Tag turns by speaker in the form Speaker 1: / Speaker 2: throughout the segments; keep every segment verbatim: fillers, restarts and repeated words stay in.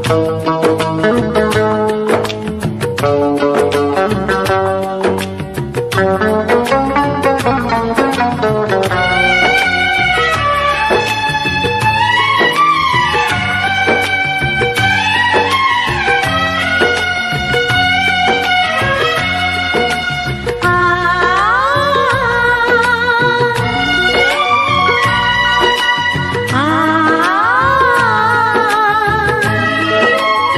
Speaker 1: Ah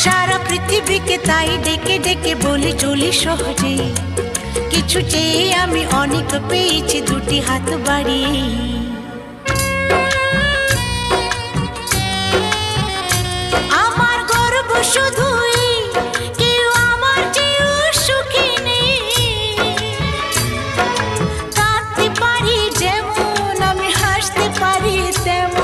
Speaker 1: সারা পৃথিবীকে তাই ডেকে ডেকে বলি চলি সহজে, কিছু চেয়ে আমি অনেক পেয়েছি দুটি হাত বাড়িয়ে। আমার গর্ব শুধুই কেউ আমার চেয়েও সুখী নেই, কাঁদতে পারি যেমন আমি হাসতে পারি তেমন।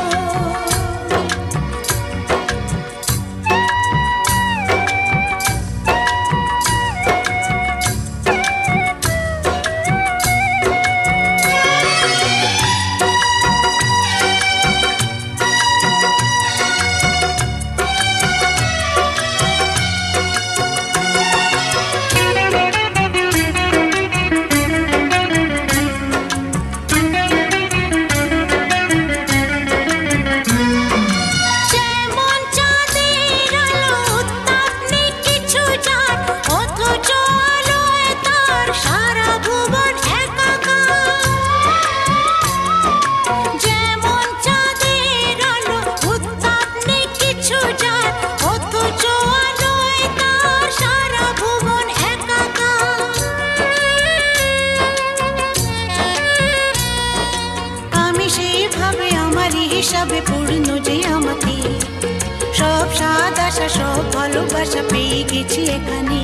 Speaker 1: হিসাবে পূর্ণ যে আমাকে, সব স্বাদ আশা সব ভালোবাসা পেয়ে গেছি এখানে।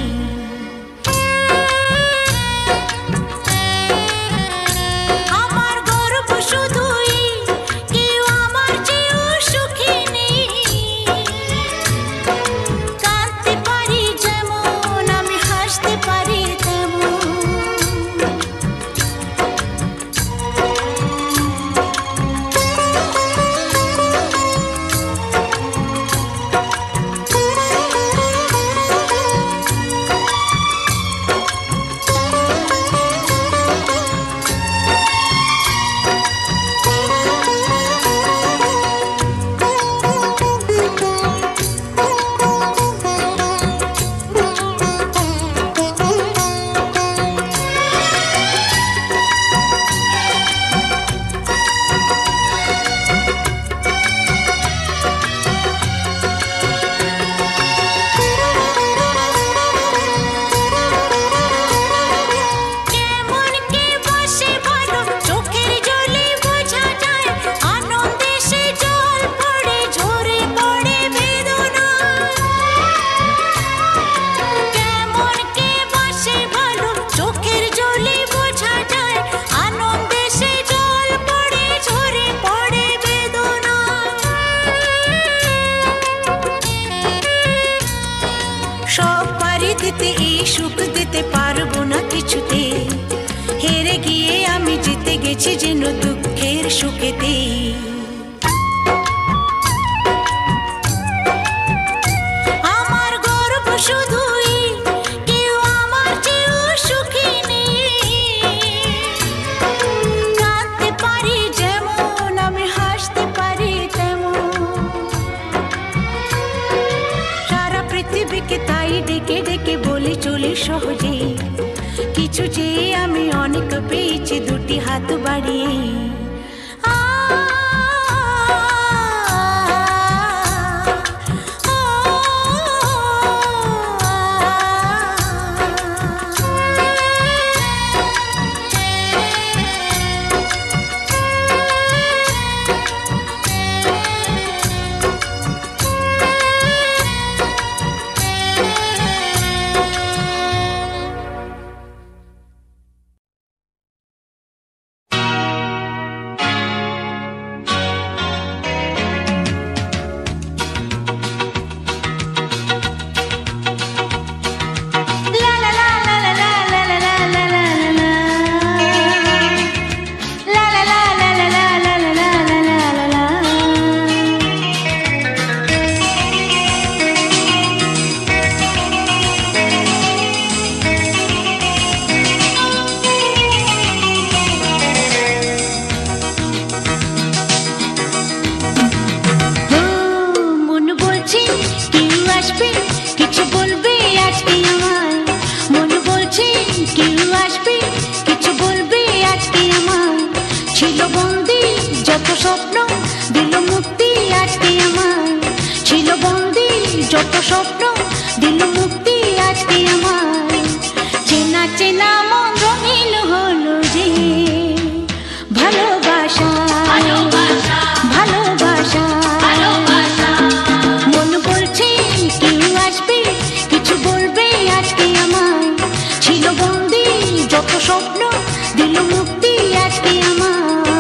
Speaker 1: আমার গর্ব শুধুই কেউ আমার চেয়েও সুখী নেই, কাঁদতে পারি যেমন আমি হাসতে পারি তেমন। সুখ দিতে পারবো না কিছুতে, হেরে গিয়ে আমি জিতে গেছি যেন দুঃখের সুখেতে। আমার গর্ব শুধুই কেউ আমার চেয়েও সুখী নেই, কাঁদতে পারি যেমন আমি হাসতে পারি তেমন। সারা পৃথিবীকে তাই ডেকে ডেকে বলি চলি সহজে, কিছু চেয়ে আমি অনেক পেয়েছি দুটি হাত বাড়িয়ে।
Speaker 2: যত স্বপ্ন দিল মুক্তি আজকে আমার, ছিল বন্দি যত
Speaker 1: স্বপ্ন দিল মুক্তি আজকে আমায়। চেনা চেনা মন রঙিন হলো যে ভালোবাসা ভালোবাসা মন বলছে কেউ আসবে কিছু বলবে আজকে আমায়। ছিল বন্দি যত স্বপ্ন দিল মুক্তি আজকে আমায়।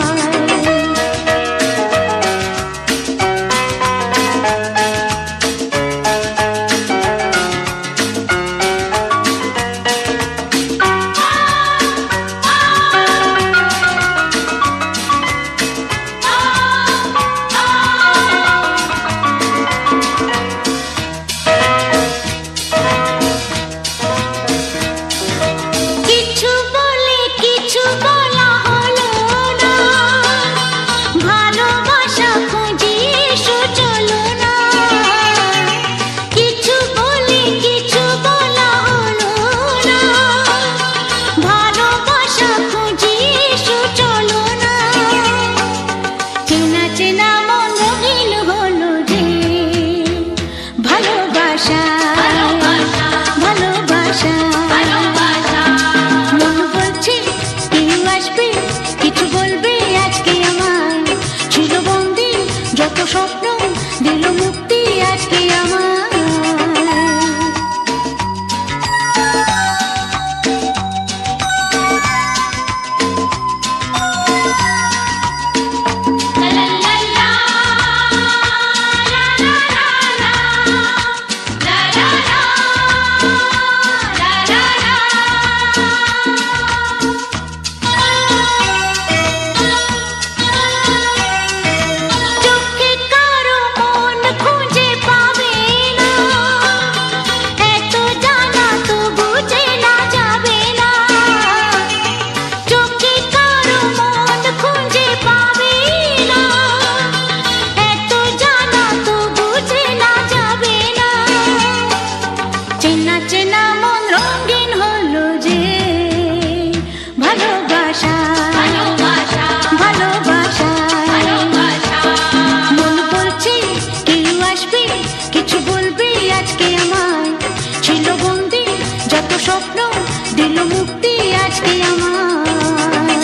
Speaker 1: স্বপ্ন দিল মুক্তি আজকে আমায়। স্বপ্ন দিল মুক্তি আজকে আমায়।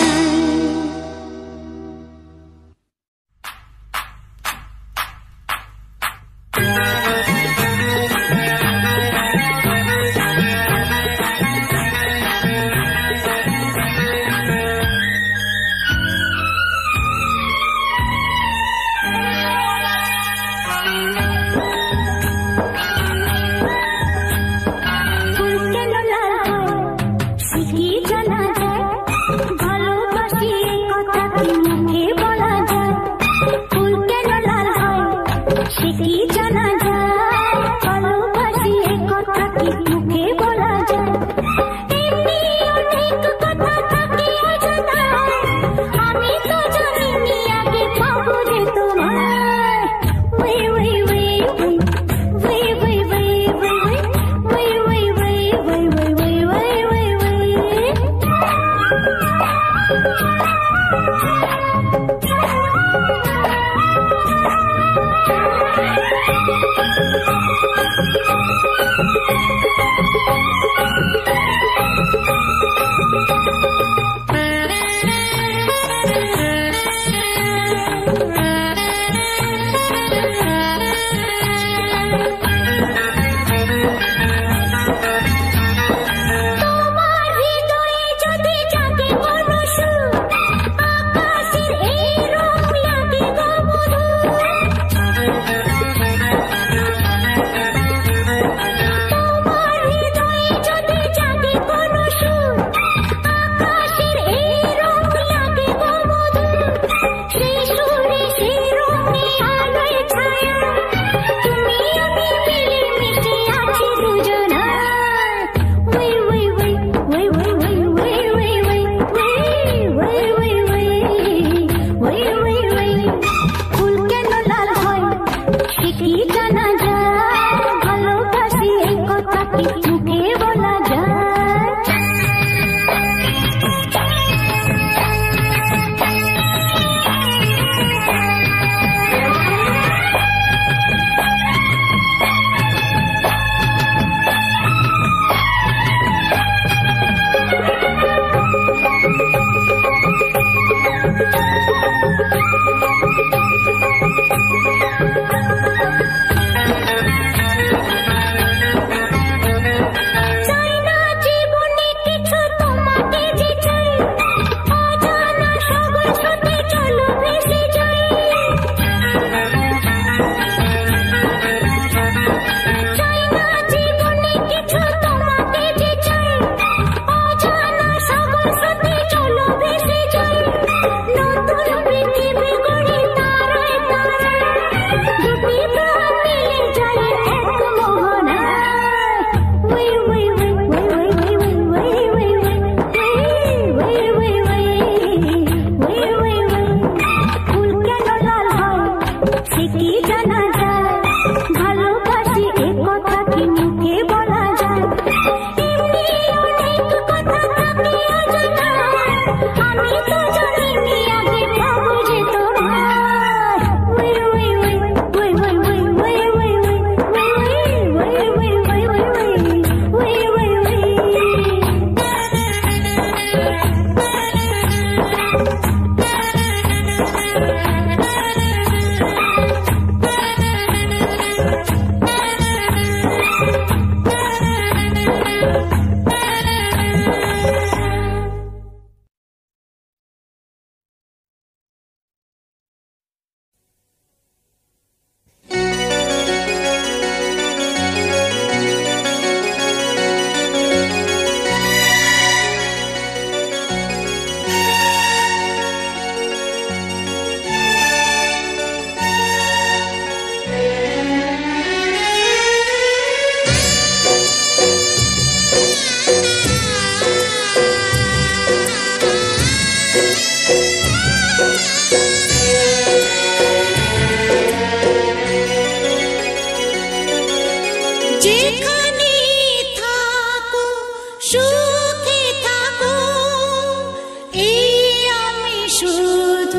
Speaker 1: সুখে থাকো এই আমি শুধু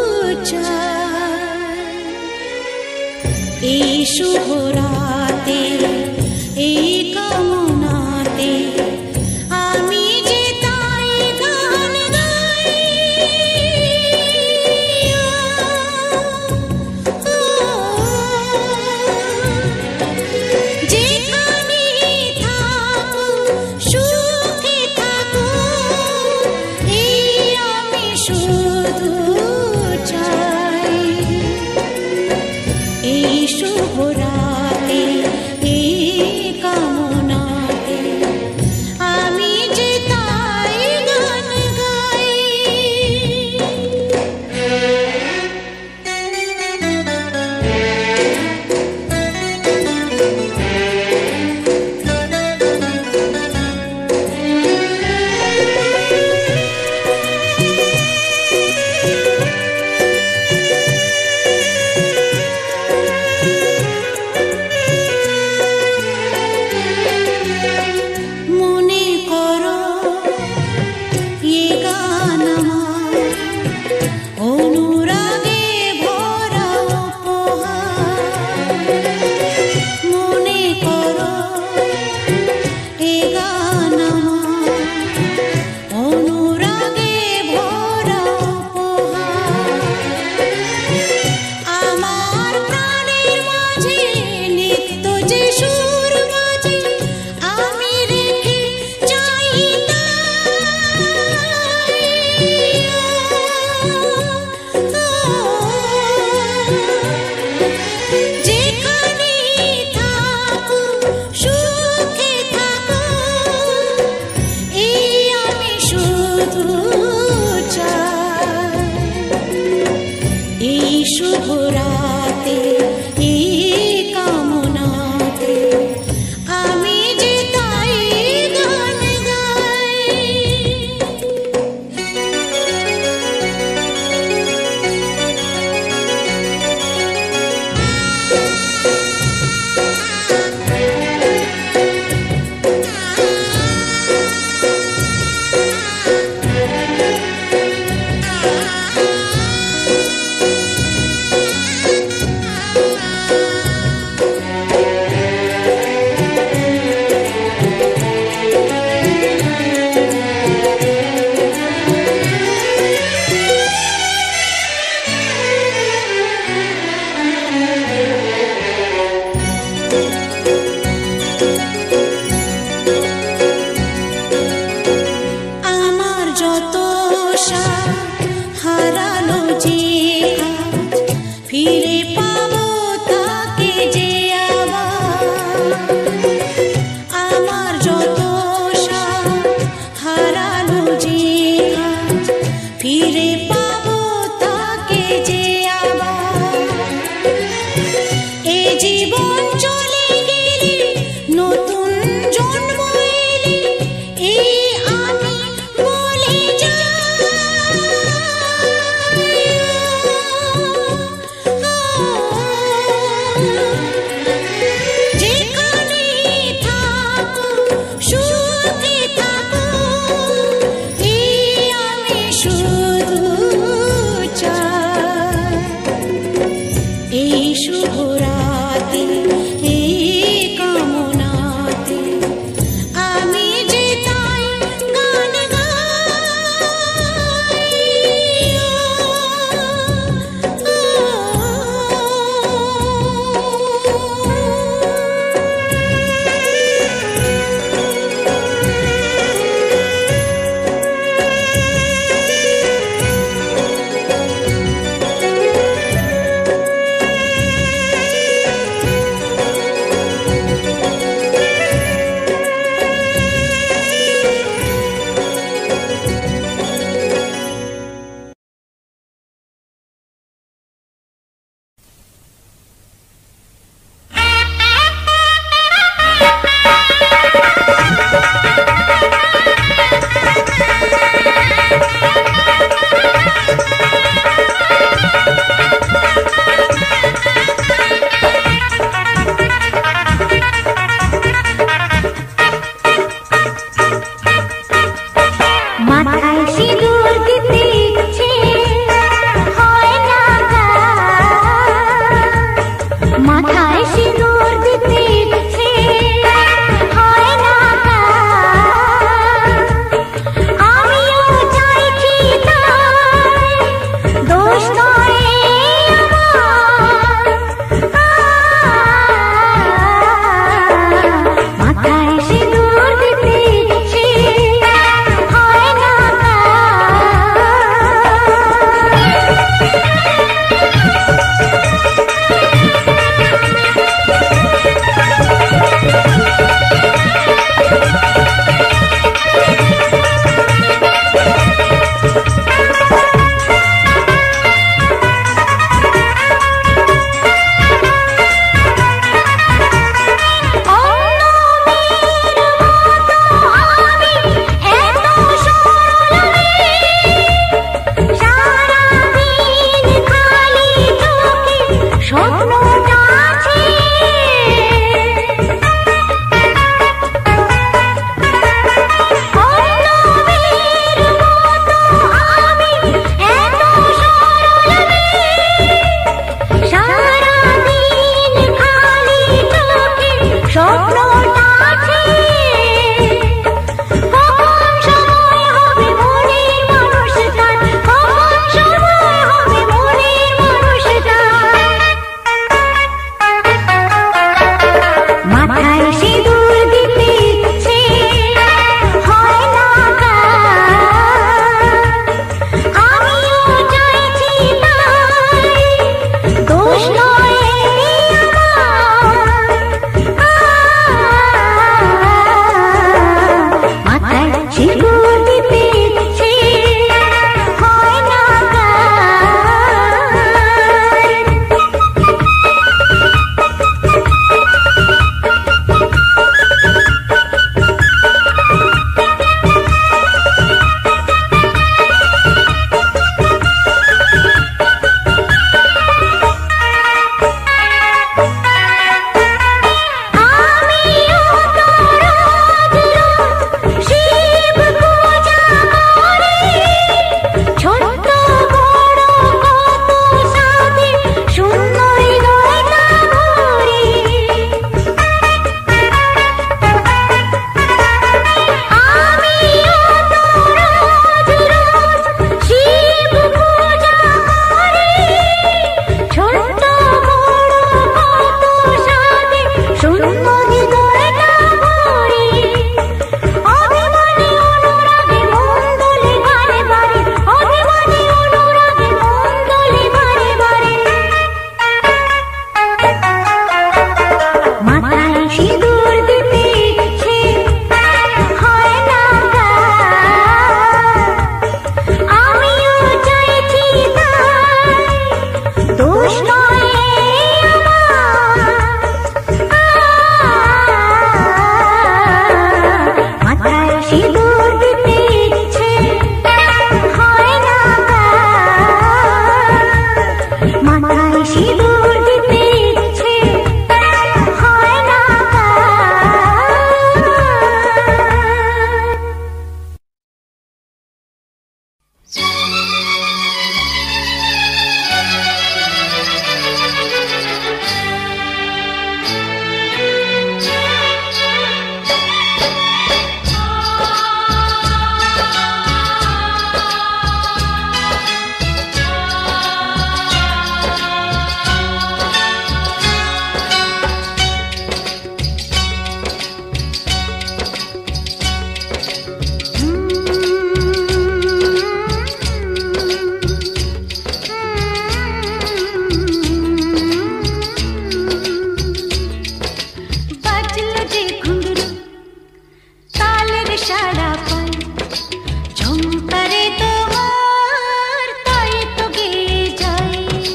Speaker 1: চাই। এই শুভ রাতে এই কামনাতে আমি যে তাই গান গাই। যেখানে থাকো সুখে থাকো এই আমি শুধু চাই। এই শুভ রাতে এই কামনাতে আমি যে তাই গান গাই। মনে করো এ গান আমার অনুরাগে ভরা উপহার। মনে করো এ গান আমার অনুরাগে ভরা উপহার। আমার প্রাণের মাঝে নিত্য যে সুর বাজে আমি রেখে যাই তাই। যেখানে থাকো সুখে থাকো এই আমি শুধু চাই। এই শুভ রাতে এই কামনাতে আমি যে তাই গান গাই। আমার যত সাথ হারালো যে আজ ফিরে পাবো তাকে যে আবার। আমার যত সাথ হারালো যে আজ ফিরে পাবো তাকে যে আবার। এ জীবন চলে গেলে নতুন জন্ম এলে এই আমি বলে যাই। যেখানে থাকো সুখে থাকো এই আমি শুধু চাই। এই শুভ রাতে এই কামনাতে আমি যে তাই গান গাই। সাড়া পাই ঝুমকারে তোমার তাই তো গেয়ে যাই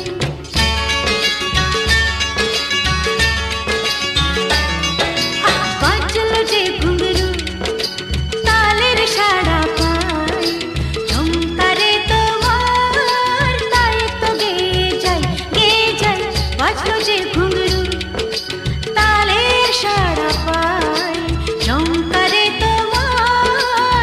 Speaker 1: বাজলো যে ঘুঙরু তালের সাড়া পাই ঝুমকারে তোমার তাই তো গেয়ে যাই গেয়ে যাই বাজলো যে ঘুঙরু তালের সাড়া পাই ঝুমকারে তোমার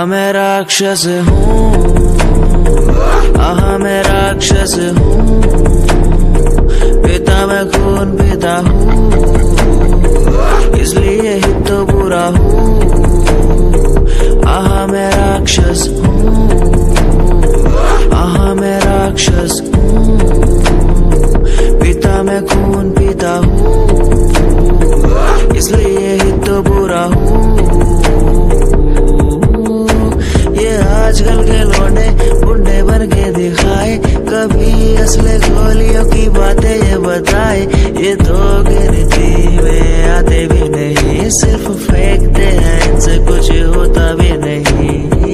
Speaker 2: मैं राक्षस हूँ, आहा मैं राक्षस हूँ, पिता मैं खून पिता हूँ, इसलिए ही तो बुरा हूँ। आहा मैं राक्षस हूँ, आहा मैं राक्षस हूँ, पिता मैं खून पिता हूँ, इसलिए ही तो बुरा हूँ। ये आजकल के लौंडे बुंडे बन के दिखाए, कभी असले गोलियों की बातें ये बताए। ये तो गिनती में आते भी नहीं, सिर्फ फेंकते हैं, इनसे कुछ होता भी नहीं।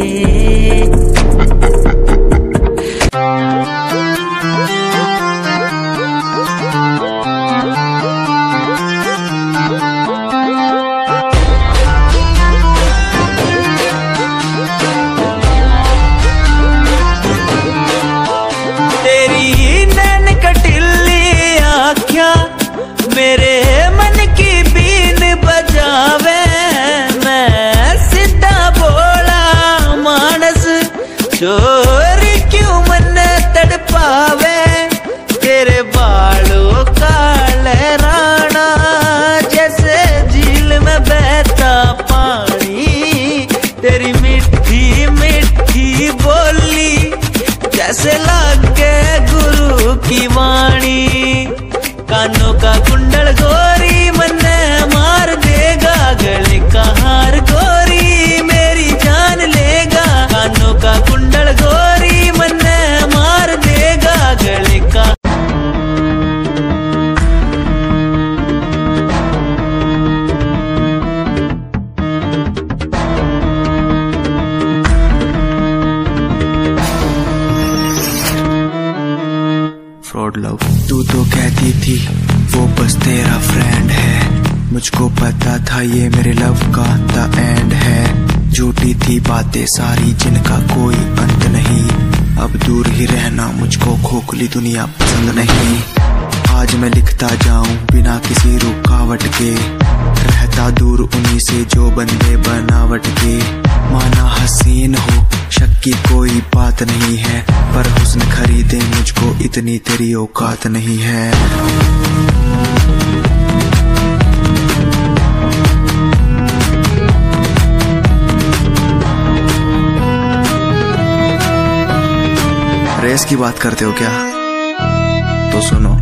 Speaker 3: मेरे मन की बीन बजावे, मैं सीधा बोला मानस, चोरी क्यों मन तड़पावे। तेरे बालों का लहराना जैसे झील में बहता पानी, तेरी मीठी मीठी बोली जैसे लागे गुरु की वाणी। कानों का कुंडल गोरी मन्ने मार देगा, गले का हार गोरी मेरी जान लेगा। कानों का कुंडल गोरी मन्ने मार देगा, गले का।
Speaker 2: फ्रॉड लव, तू तो कहती थी वो बस तेरा फ्रेंड है, मुझको पता था ये मेरे लव का द एंड है। झूठी थी बातें सारी जिनका कोई अंत नहीं, अब दूर ही रहना मुझको खोखली दुनिया पसंद नहीं। आज मैं लिखता जाऊं बिना किसी रुकावट के, रहता दूर उन्हीं से जो बंदे बनावट के। माना हसीन हो शक की कोई बात नहीं है, पर हुस्न खरीदे मुझको इतनी तेरी औकात नहीं है। रेस की बात करते हो क्या? तो सुनो।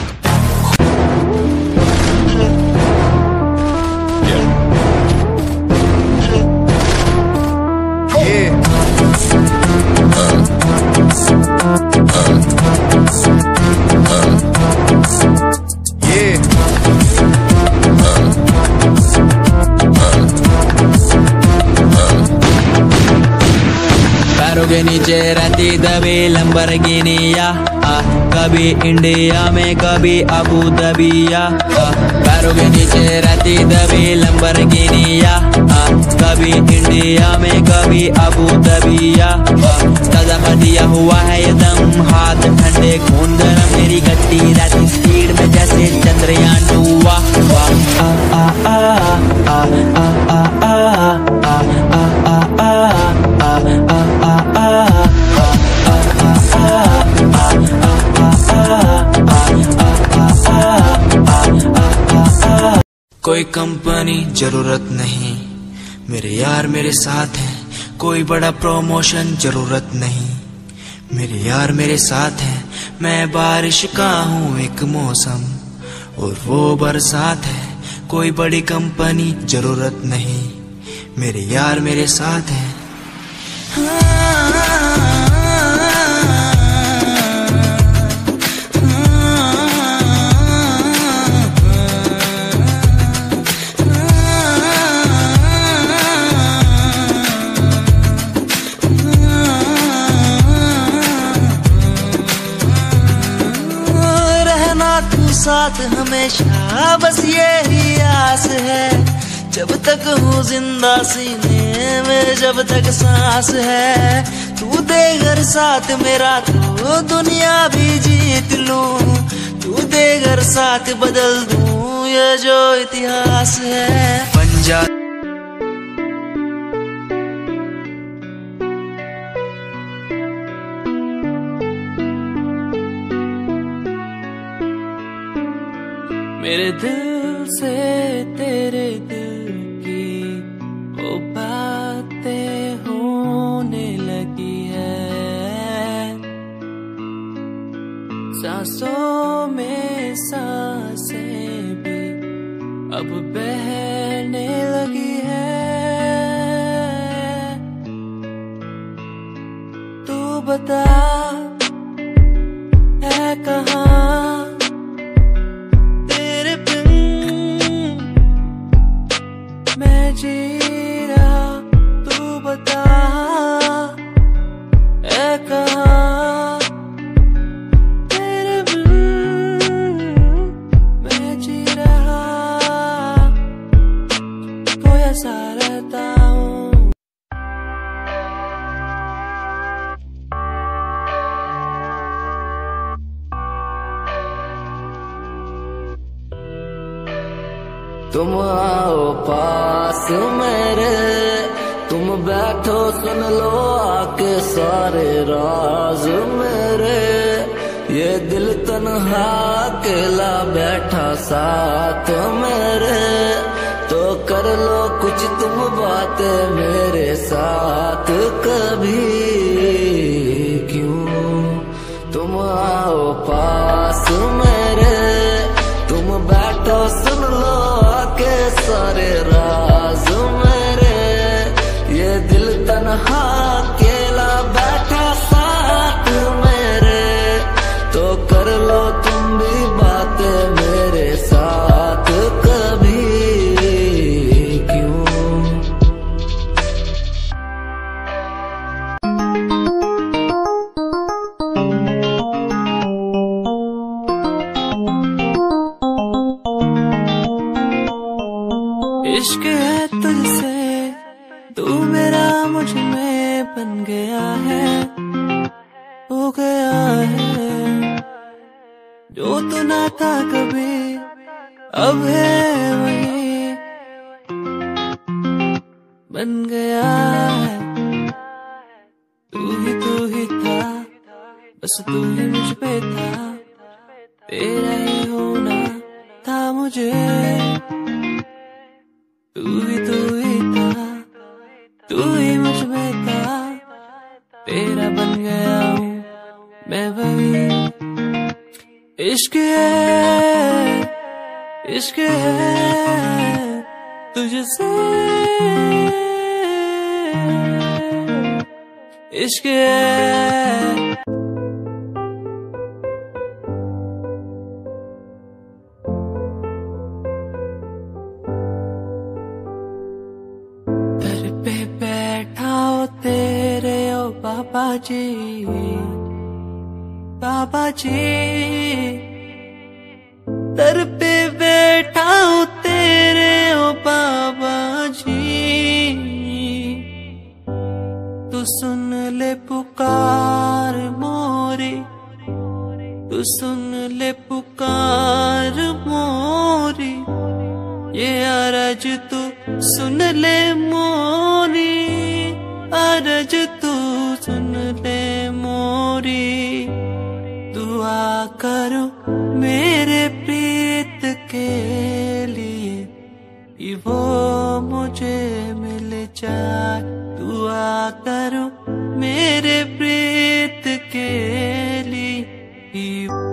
Speaker 3: पैरों के नीचे रहती दबी लंबरगिनिया, कभी इंडिया में कभी अबू दबिया। पैरों के नीचे रहती दबी लंबरगिनिया, कभी इंडिया में कभी अबू दबिया। ताजा दिया हुआ है ये दम, हाथ ठंडे खून गरम, मेरी गति रहती स्पीड में जैसे चंद्रयान टू। आ आ आ आ आ आ आ आ आ आ।
Speaker 2: कोई कंपनी जरूरत नहीं, मेरे यार मेरे साथ हैं। कोई बड़ा प्रमोशन जरूरत नहीं, मेरे यार मेरे साथ हैं। मैं बारिश का हूँ एक मौसम और वो बरसात है। कोई बड़ी कंपनी जरूरत नहीं, मेरे यार मेरे साथ हैं।
Speaker 3: साथ हमेशा बस यही आस है, जब तक हूँ जिंदा सीने में, जब तक सांस है। तू दे घर साथ मेरा तो दुनिया भी जीत लूं, तू दे घर साथ बदल दूं ये जो इतिहास है।
Speaker 2: पंजाब
Speaker 3: मेरे दिल से तेरे दिल की वो बातें होने लगी है, सांसों में सांसें भी अब बहने लगी है। तू बता है कहाँ तेरे बिन मैं जी रहा, तू बता है कहाँ तेरे बिन मैं जी रहा, खोया सा रहता हूँ। तुम आओ पास मेरे, तुम बैठो सुन लो आके सारे राज मेरे, ये दिल तन्हा अकेला बैठा साथ मेरे, तो कर लो कुछ तुम बातें मेरे साथ कभी, क्यों तुम आओ पास मेरे, तुम बैठो सुन लो आके सारे राज मेरे, ये दिल तन्हा अकेला बैठा साथ मेरे, तो कर लो तुम भी बातें मेरे साथ कभी, क्यों इश्क है तुझसे, तू मेरा मुझ में बन गया है, हो गया है, जो तू ना था कभी अब है वही बन गया है, तू ही तू ही था, बस तू ही मुझ पे था, तेरा ही होना था मुझे, तू ही तू ही था, तू ही मुझ में था, तेरा बन गया हूँ मैं वही। इश्क है, इश्क है तुझसे, इश्क है। बाबा जी, बाबा जी, दर पे बैठा हूँ तेरे ओ बाबा जी, तू सुन ले पुकार मोरी, तू सुन ले पुकार मोरी, ये अरज तू सुन ले मोरी, अरज तू सुन ले मोरी, दुआ करो मेरे प्रीत के लिए कि वो मुझे मिल जाए, दुआ करो मेरे प्रीत के लिए कि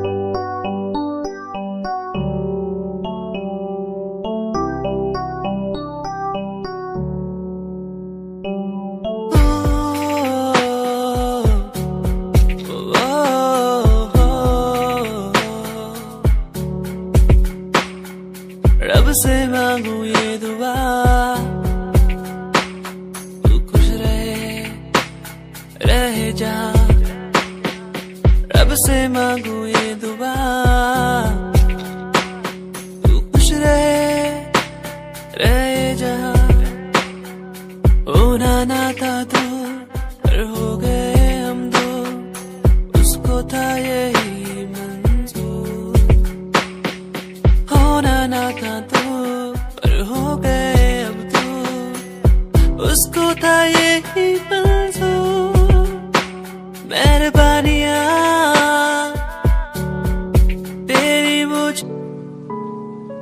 Speaker 3: रब से मांगू ये दुआ, तू खुश रहे रहे जा, रब से मांगू ये दुआ, तू खुश रहे रहे जा, होना ना था तू पर हो गए हम दो, उसको था यही मंजूर, होना ना था तू पर हो गए अब तू, उसको था यही मंजूर, मेहरबानियाँ तेरी मुझ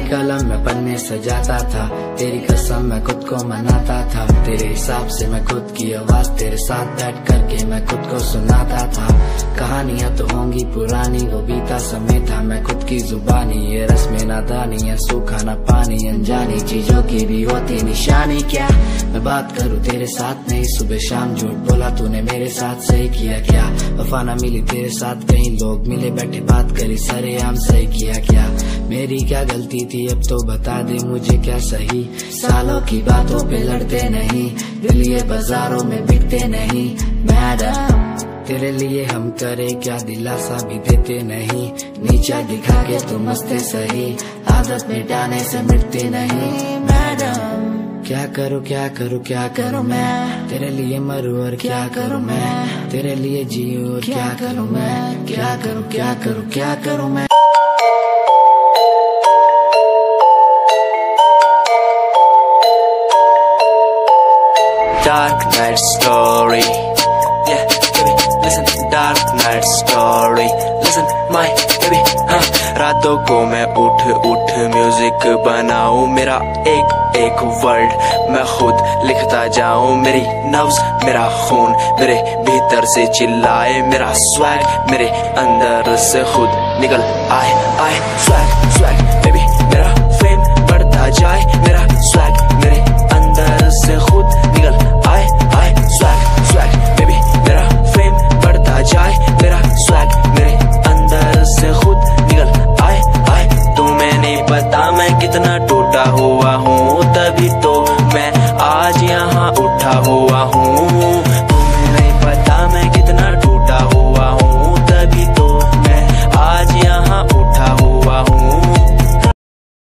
Speaker 4: कलम में पन्ने सजाता था, तेरी कसम मैं खुद को मनाता था, तेरे हिसाब से मैं खुद की आवाज तेरे साथ बैठ करके मैं खुद को सुनाता था। कहानियां तो होंगी पुरानी, वो बीता समय था, मैं खुद की जुबानी, ये रस्में नादानी है, सूखा ना पानी, अनजानी चीजों की भी होती निशानी। क्या मैं बात करूं तेरे साथ नहीं, सुबह शाम झूठ बोला तूने मेरे साथ, सही किया क्या? वफा ना मिली तेरे साथ, कहीं लोग मिले बैठे बात करी सरेआम, सही किया क्या? मेरी क्या गलती थी अब तो बता दे मुझे, क्या सही? सालों की बातों पे लड़ते नहीं, दिल ये बाजारों में बिकते नहीं। मैडम तेरे लिए हम करे क्या, दिलासा भी देते नहीं, नीचा दिखा के तुम हंसते सही, आदत मिटाने से मिटते नहीं। मैडम क्या करूँ क्या करूँ क्या करूँ मैं, तेरे लिए मरूं और क्या करूँ मैं, तेरे लिए जीऊं और क्या करूँ मैं, क्या करूँ क्या करूँ क्या करूँ मैं।
Speaker 2: Dark night story, yeah, baby, listen, dark night story, listen, my baby, हाँ। रातों को मैं उठ उठ म्यूजिक बनाऊं, मेरा एक एक वर्ड मैं खुद लिखता जाऊं, मेरी नब्ज मेरा खून मेरे भीतर से चिल्लाए, मेरा स्वैग मेरे अंदर से खुद निकल आए आए। स्वैग स्वैग बेबी, मेरा फेम बढ़ता जाए, मेरा स्वैग मेरे अंदर से खुद